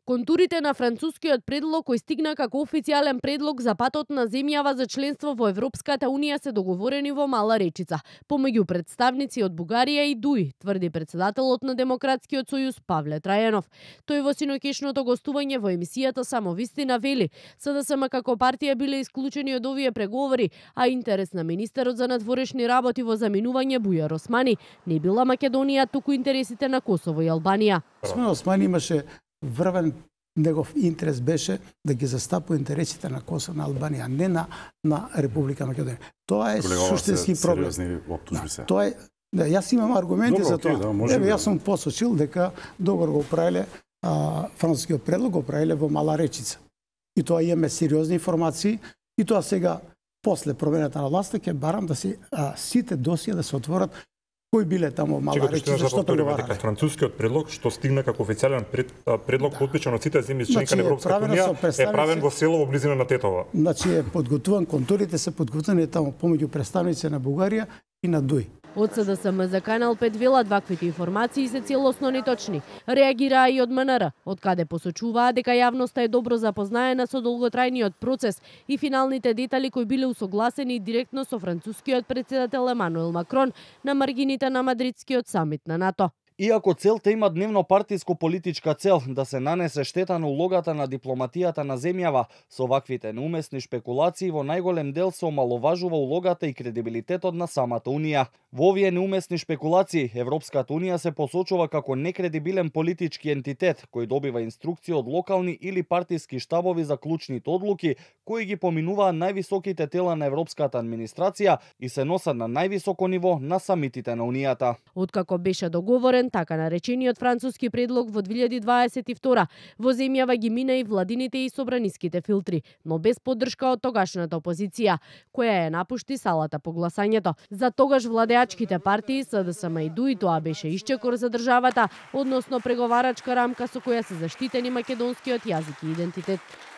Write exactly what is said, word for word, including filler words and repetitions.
Контурите на францускиот предлог кој стигна како официјален предлог за патот на земјава за членство во Европската унија се договорени во Мала Речица помеѓу представници од Бугарија и ДУИ, тврди председателот на Демократскиот сојуз Павле Трајанов. Тој во синоќешното гостување во емисијата Само вистина вели, СДСМ како партија биле исклучени од овие преговори, а интерес на министерот за надворешни работи во заминување Бујар Османи не била Македонија, туку интересите на Косово и Албанија. Осман Османи имаше врвен, негов интерес беше да ги застапува интересите на Косово, на Албанија, не на на Република Македонија. Тоа е суштински проблем. Да, тоа е, да, јас имам аргументи Добро, за тоа. Okay, да, Еве, јас сум посочил дека договор го правиле францускиот предлог го правиле во Мала Речица. И тоа имаме сериозни информации и тоа сега после промената на власта ќе барам да се а, сите досија да се отворат кои биле таму Мала Речица, што преговарале. Францускиот предлог што стигна како официјален пред, предлог да. подпишан од сите земји членки на Европската унија е правен во село во близина на Тетова. Значи е подготвуван, контурите се подготвени таму помеѓу представници на Бугарија и на ДУИ. Од СДСМ за Канал пет велат ваквите информации се целосно неточни. Реагираа и од МНР, од каде посочуваа дека јавноста е добро запознаена со долготрајниот процес и финалните детали кои биле усогласени директно со францускиот председател Емануел Макрон на маргините на Мадридскиот самит на НАТО. Иако целта има дневно партиско политичка цел да се нанесе штета на улогата на дипломатијата на земјава, со ваквите неуместни шпекулации во најголем дел се омаловажува улогата и кредибилитетот на самата Унија. Во овие неуместни шпекулации, Европската Унија се посочува како некредибилен политички ентитет, кој добива инструкции од локални или партиски штабови за клучните одлуки, кои ги поминуваат највисоките тела на Европската администрација и се носат на највисоко ниво на самитите на Унијата. Откако беше договорен така наречениот француски предлог во две илјади дваесет и втора, во земјава ги мина и владините и собраниските филтри, но без поддршка од тогашната опозиција, која ја напушти салата по гласањето. За тогаш владеачките партии СДСМ и ДУИ тоа беше исчекор за државата, односно преговарачка рамка со која се заштитени македонскиот јазик и идентитет.